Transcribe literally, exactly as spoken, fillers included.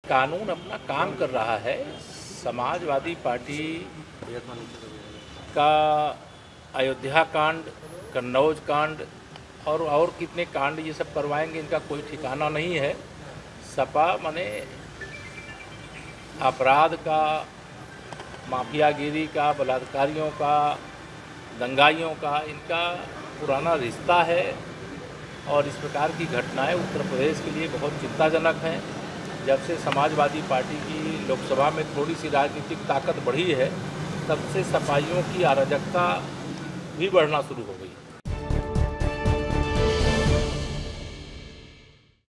कानून अपना काम कर रहा है। समाजवादी पार्टी का अयोध्या कांड, कन्नौज कांड और और कितने कांड ये सब करवाएंगे, इनका कोई ठिकाना नहीं है। सपा माने अपराध का, माफियागिरी का, बलात्कारियों का, दंगाइयों का इनका पुराना रिश्ता है और इस प्रकार की घटनाएं उत्तर प्रदेश के लिए बहुत चिंताजनक हैं। जब से समाजवादी पार्टी की लोकसभा में थोड़ी सी राजनीतिक ताकत बढ़ी है, तब से सपाइयों की अराजकता भी बढ़ना शुरू हो गई।